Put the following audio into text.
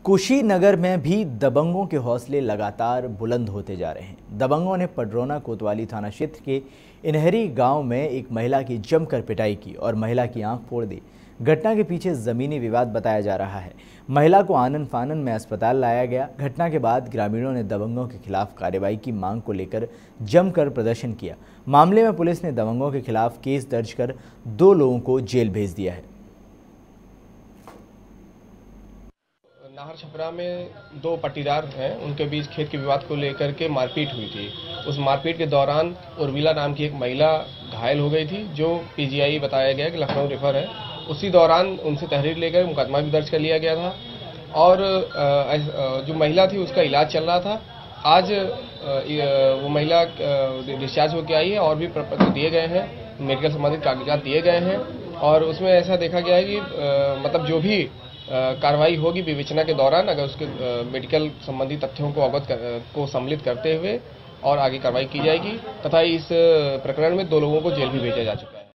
कुशीनगर में भी दबंगों के हौसले लगातार बुलंद होते जा रहे हैं। दबंगों ने पडरौना कोतवाली थाना क्षेत्र के इनहरी गांव में एक महिला की जमकर पिटाई की और महिला की आंख फोड़ दी। घटना के पीछे जमीनी विवाद बताया जा रहा है। महिला को आनन फानन में अस्पताल लाया गया। घटना के बाद ग्रामीणों ने दबंगों के खिलाफ कार्रवाई की मांग को लेकर जमकर प्रदर्शन किया। मामले में पुलिस ने दबंगों के खिलाफ केस दर्ज कर 2 लोगों को जेल भेज दिया है। नाहर छपरा में 2 पट्टीदार हैं, उनके बीच खेत के विवाद को लेकर के मारपीट हुई थी। उस मारपीट के दौरान उर्मिला नाम की एक महिला घायल हो गई थी, जो पीजीआई बताया गया कि लखनऊ रेफर है। उसी दौरान उनसे तहरीर लेकर मुकदमा भी दर्ज कर लिया गया था और जो महिला थी उसका इलाज चल रहा था। आज वो महिला डिस्चार्ज होकर आई है और भी प्रपत्र दिए गए हैं, मेडिकल संबंधित कागजात दिए गए हैं और उसमें ऐसा देखा गया है कि मतलब जो भी कार्रवाई होगी विवेचना के दौरान, अगर उसके मेडिकल संबंधी तथ्यों को सम्मिलित करते हुए और आगे कार्रवाई की जाएगी तथा इस प्रकरण में 2 लोगों को जेल भी भेजा जा चुका है।